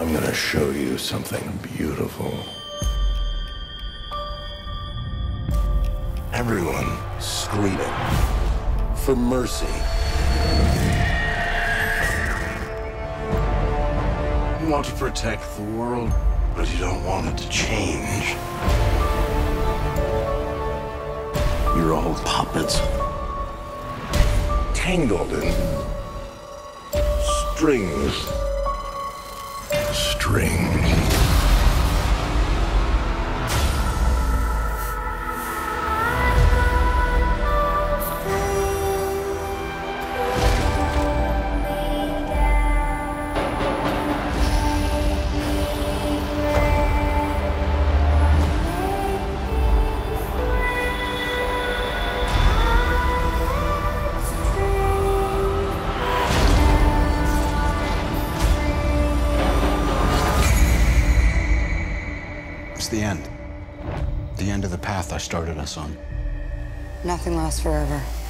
I'm gonna show you something beautiful. Everyone screaming for mercy. You want to protect the world, but you don't want it to change. You're all puppets, tangled in strings. It's the end. The end of the path I started us on. Nothing lasts forever.